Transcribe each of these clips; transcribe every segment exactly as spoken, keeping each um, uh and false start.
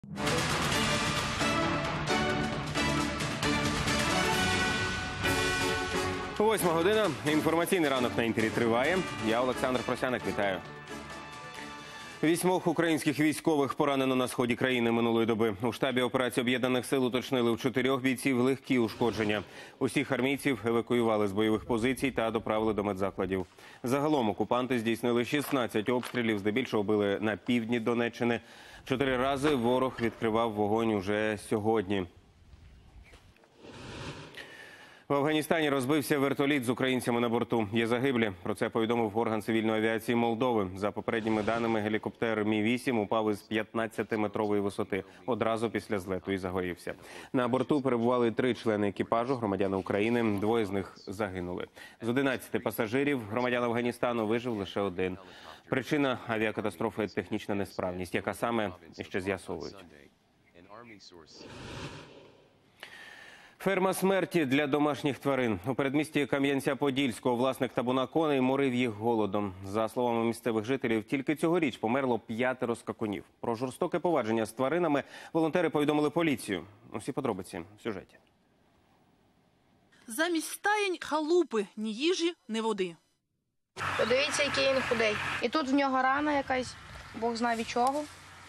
Восьма година. Інформаційний ранок на Інтері триває. Я Олександр Просяник. Вітаю. Вісьмох українських військових поранено на сході країни минулої доби. У штабі операції Об'єднаних сил уточнили, у чотирьох бійців легкі ушкодження. Усіх армійців евакуювали з бойових позицій та доправили до медзакладів. Загалом окупанти здійснили шістнадцять обстрілів, здебільшого били на півдні Донеччини. Чотири рази ворог відкривав вогонь уже сьогодні. В Афганістані розбився вертоліт з українцями на борту. Є загиблі. Про це повідомив орган цивільної авіації Молдови. За попередніми даними, гелікоптер Мі вісім упав із п'ятнадцятиметрової висоти одразу після злету і загорівся. На борту перебували три члени екіпажу, громадяни України. Двоє з них загинули. З одинадцяти пасажирів громадян Афганістану вижив лише один. Причина авіакатастрофи – технічна несправність, яка саме ще з'ясовують. Ферма смерті для домашніх тварин. У передмісті Кам'янця-Подільського власник табуна коней морив їх голодом. За словами місцевих жителів, тільки цьогоріч померло п'ятеро скакунів. Про жорстоке поводження з тваринами волонтери повідомили поліцію. Усі подробиці в сюжеті. Замість стаєнь – халупи. Ні їжі, ні води. Подивіться, який він худий. І тут в нього рана якась, Бог знає від чого.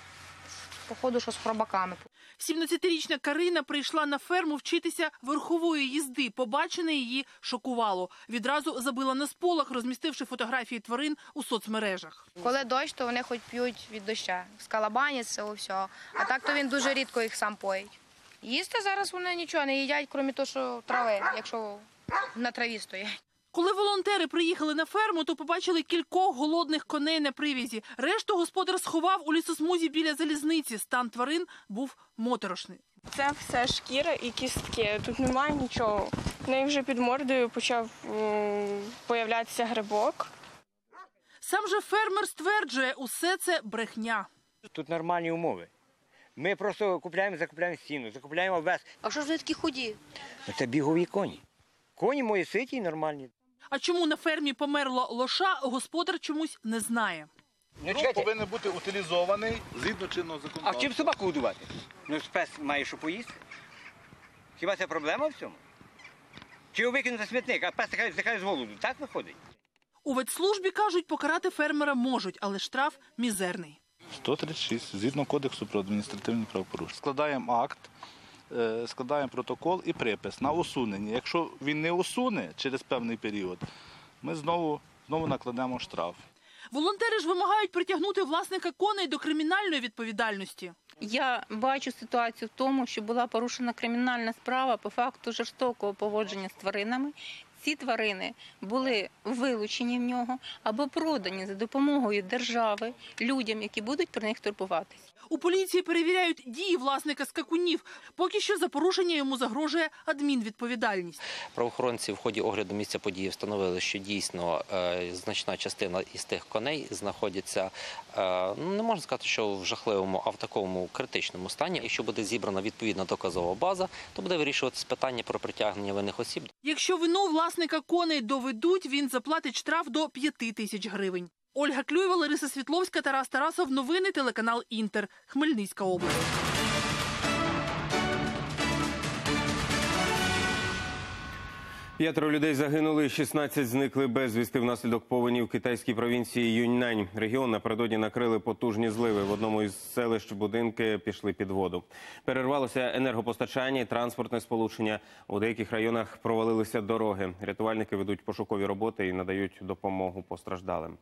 Походу, що з хробаками. сімнадцятирічна Карина прийшла на ферму вчитися верхової їзди. Побачене її шокувало. Відразу забила на сполох, розмістивши фотографії тварин у соцмережах. Коли дощ, то вони хоч п'ють від доща. Скалабанять, це все. А так то він дуже рідко їх сам поїть. Їсти зараз вони нічого не їдять, крім того, що трави, якщо на траві стоять. Коли волонтери приїхали на ферму, то побачили кількох голодних коней на привізі. Решту господар сховав у лісосмузі біля залізниці. Стан тварин був моторошний. Це все шкіра і кістки. Тут немає нічого. В неї вже під мордою почав появлятися грибок. Сам же фермер стверджує, усе це брехня. Тут нормальні умови. Ми просто купляємо, закупляємо сіно, закупляємо овес. А що ж вони такі худі? Це бігові коні. Коні мої ситі і нормальні. А чому на фермі померло лоша, господар чомусь не знає. Ну, ну, повинен бути утилізований згідно чинного законодавства. А чим собаку годувати? Ну, пес має що поїсти. Хіба це проблема в цьому? Чи його викинути на смітник, а пес здихає з голоду? Так виходить? У ветслужбі кажуть, покарати фермера можуть, але штраф мізерний. сто тридцять шість, згідно кодексу про адміністративні правопорушення. Складаємо акт, складаємо протокол і припис на усунення. Якщо він не усуне через певний період, ми знову, знову накладемо штраф. Волонтери ж вимагають притягнути власника коней до кримінальної відповідальності. Я бачу ситуацію в тому, що була порушена кримінальна справа по факту жорстокого поводження з тваринами. Ці тварини були вилучені в нього або продані за допомогою держави людям, які будуть про них турбуватись. У поліції перевіряють дії власника скакунів. Поки що за порушення йому загрожує адмінвідповідальність. Правоохоронці в ході огляду місця події встановили, що дійсно е, значна частина із тих коней знаходяться, е, ну, не можна сказати, що в жахливому, а в такому критичному стані. Якщо буде зібрана відповідна доказова база, то буде вирішуватися питання про притягнення винних осіб. Якщо вину власника коней доведуть, він заплатить штраф до п'яти тисяч гривень. Ольга Клюєва, Лариса Світловська, Тарас Тарасов. Новини, телеканал Інтер. Хмельницька область. П'ятеро людей загинули, шістнадцять зникли безвісти внаслідок повені в китайській провінції Юньнань. Регіон напередодні накрили потужні зливи. В одному із селищ будинки пішли під воду. Перервалося енергопостачання і транспортне сполучення. У деяких районах провалилися дороги. Рятувальники ведуть пошукові роботи і надають допомогу постраждалим.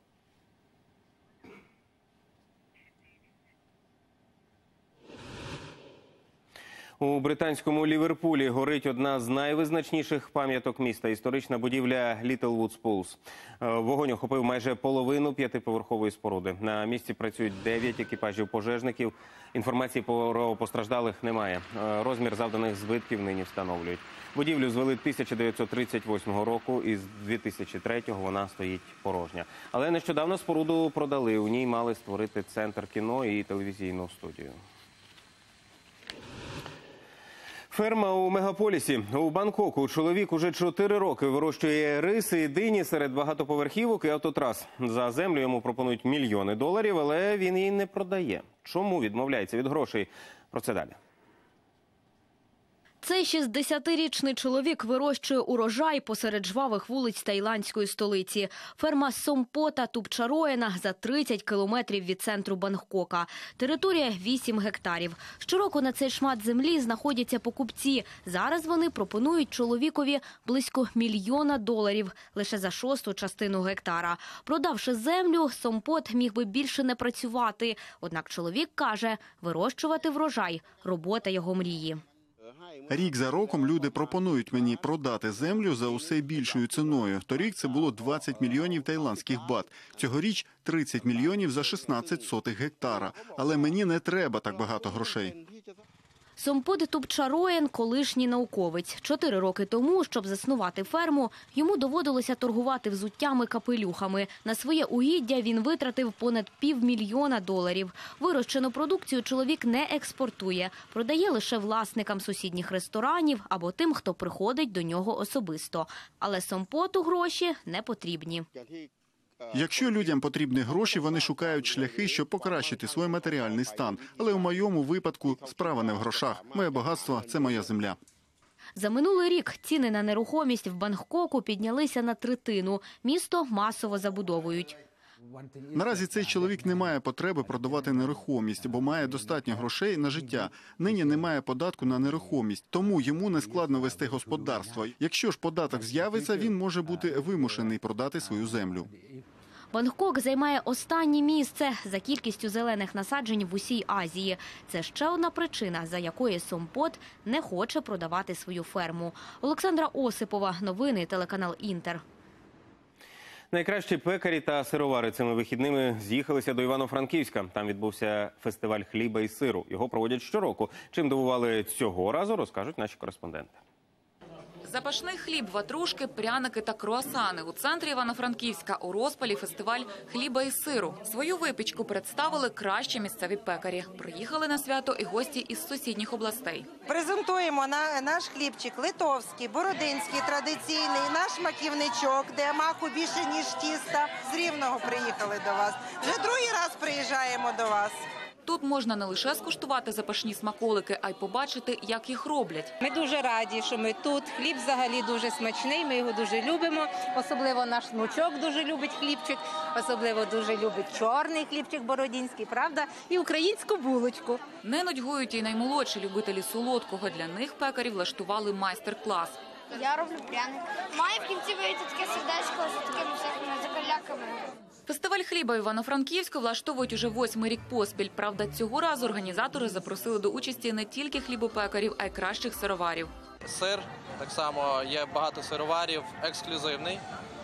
У британському Ліверпулі горить одна з найвизначніших пам'яток міста – історична будівля Літлвуд Пулс. Вогонь охопив майже половину п'ятиповерхової споруди. На місці працюють дев'ять екіпажів пожежників. Інформації про постраждалих немає. Розмір завданих збитків нині встановлюють. Будівлю звели тисяча дев'ятсот тридцять восьмого року і з дві тисячі третього вона стоїть порожня. Але нещодавно споруду продали. У ній мали створити центр кіно і телевізійну студію. Ферма у мегаполісі. У Бангкоку чоловік уже чотири роки вирощує риси і дині серед багатоповерхівок і автотрас. За землю йому пропонують мільйони доларів, але він її не продає. Чому відмовляється від грошей? Про це далі. Цей шістдесятирічний чоловік вирощує урожай посеред жвавих вулиць таїландської столиці. Ферма Сомпота Тупчароена за тридцять кілометрів від центру Бангкока. Територія вісім гектарів. Щороку на цей шмат землі знаходяться покупці. Зараз вони пропонують чоловікові близько мільйона доларів лише за шосту частину гектара. Продавши землю, Сомпот міг би більше не працювати. Однак чоловік каже, вирощувати врожай – робота його мрії. Рік за роком люди пропонують мені продати землю за усе більшою ціною. Торік це було двадцять мільйонів таїландських бат. Цьогоріч тридцять мільйонів за шістнадцять сотих гектара. Але мені не треба так багато грошей. Сомпот Тупчароен – колишній науковець. Чотири роки тому, щоб заснувати ферму, йому доводилося торгувати взуттями-капелюхами. На своє угіддя він витратив понад півмільйона доларів. Вирощену продукцію чоловік не експортує, продає лише власникам сусідніх ресторанів або тим, хто приходить до нього особисто. Але Сомпоту гроші не потрібні. Якщо людям потрібні гроші, вони шукають шляхи, щоб покращити свій матеріальний стан. Але у моєму випадку справа не в грошах. Моє багатство – це моя земля. За минулий рік ціни на нерухомість в Бангкоку піднялися на третину. Місто масово забудовують. Наразі цей чоловік не має потреби продавати нерухомість, бо має достатньо грошей на життя. Нині немає податку на нерухомість, тому йому не складно вести господарство. Якщо ж податок з'явиться, він може бути вимушений продати свою землю. Бангкок займає останнє місце за кількістю зелених насаджень в усій Азії. Це ще одна причина, за якої Сомпот не хоче продавати свою ферму. Олександра Осипова, новини, телеканал «Інтер». Найкращі пекарі та сировари цими вихідними з'їхалися до Івано-Франківська. Там відбувся фестиваль хліба і сиру. Його проводять щороку. Чим дивували цього разу, розкажуть наші кореспонденти. Запашний хліб, ватрушки, пряники та круасани. У центрі Івано-Франківська у розпалі фестиваль хліба і сиру. Свою випічку представили кращі місцеві пекарі. Приїхали на свято і гості із сусідніх областей. Презентуємо на наш хлібчик литовський, бородинський, традиційний, наш маківничок, де маку більше, ніж тіста. З Рівного приїхали до вас. Вже другий раз приїжджаємо до вас. Тут можна не лише скуштувати запашні смаколики, а й побачити, як їх роблять. Ми дуже раді, що ми тут. Хліб взагалі дуже смачний, ми його дуже любимо. Особливо наш внучок дуже любить хлібчик, особливо дуже любить чорний хлібчик бородінський, правда? І українську булочку. Не нудьгують і наймолодші любителі солодкого. Для них пекарі влаштували майстер-клас. Я роблю пряник. Має в кінці вийти таке сердечко з такими всякими закаляками. Фестиваль хліба в Івано-Франківську влаштовують уже восьмий рік поспіль. Правда, цього разу організатори запросили до участі не тільки хлібопекарів, а й кращих сироварів. Сир, так само є багато сироварів, ексклюзивний,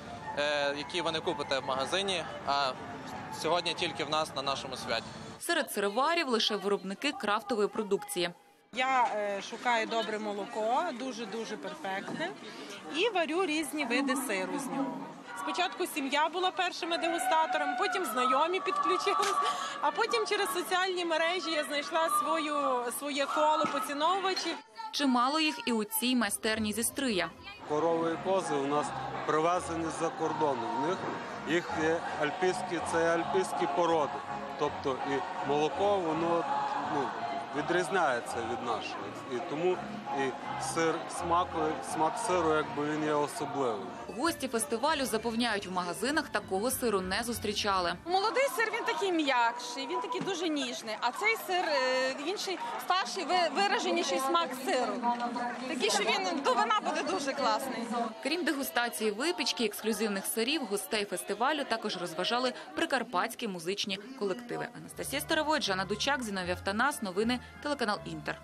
які ви не купите в магазині, а сьогодні тільки в нас на нашому святі. Серед сироварів лише виробники крафтової продукції. Я е, шукаю добре молоко, дуже-дуже перфектне, і варю різні види сиру з нього. Спочатку сім'я була першими дегустаторами, потім знайомі підключились, а потім через соціальні мережі я знайшла свою, своє коло поціновувачів. Чимало їх і у цій майстерні зі Стрия. Корови і кози у нас привезені з-за кордону. В них їх є альпійські, це альпійські породи. Тобто і молоко, воно ну, відрізняється від нашого. І тому і сир смаку, смак сиру, якби він є особливий. Гості фестивалю запевняють, в магазинах такого сиру не зустрічали. Молодий сир, він такий м'якший, він такий дуже ніжний, а цей сир інший, старший, вираженіший смак сиру. Такий, що він до вина буде дуже класний. Крім дегустації випічки, ексклюзивних сирів, гостей фестивалю також розважали прикарпатські музичні колективи. Анастасія Старовой, Жанна Дучак, Зіновій Автанас, новини, телеканал «Інтер».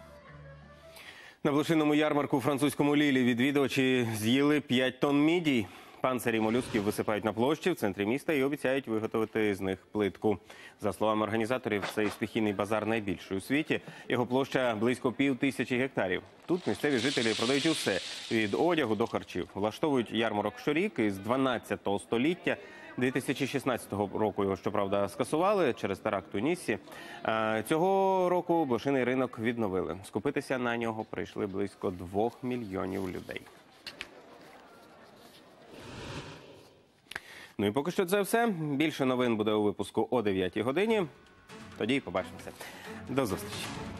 На блошиному ярмарку у французькому Лілі відвідувачі з'їли п'ять тонн мідій. Панцирі молюсків висипають на площі в центрі міста і обіцяють виготовити з них плитку. За словами організаторів, цей стихійний базар найбільший у світі. Його площа близько пів тисячі гектарів. Тут місцеві жителі продають усе – від одягу до харчів. Влаштовують ярмарок щорік із дванадцятого століття. дві тисячі шістнадцятого року його, щоправда, скасували через теракт у Ніссі. Цього року блошиний ринок відновили. Скупитися на нього прийшли близько двох мільйонів людей. Ну і поки що це все. Більше новин буде у випуску о дев'ятій годині. Тоді й побачимося. До зустрічі.